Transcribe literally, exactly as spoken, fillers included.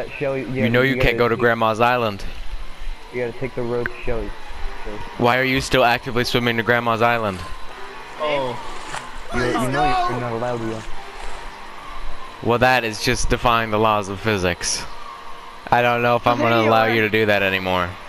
Shelly, yeah, You know you, you can't gotta, go to you, Grandma's Island. you gotta take the road to Shelly. So, Why are you still actively swimming to Grandma's Island? Oh. you, you know you're not allowed to. Well, that is just defying the laws of physics. I don't know if I'm There gonna you allow are. you to do that anymore.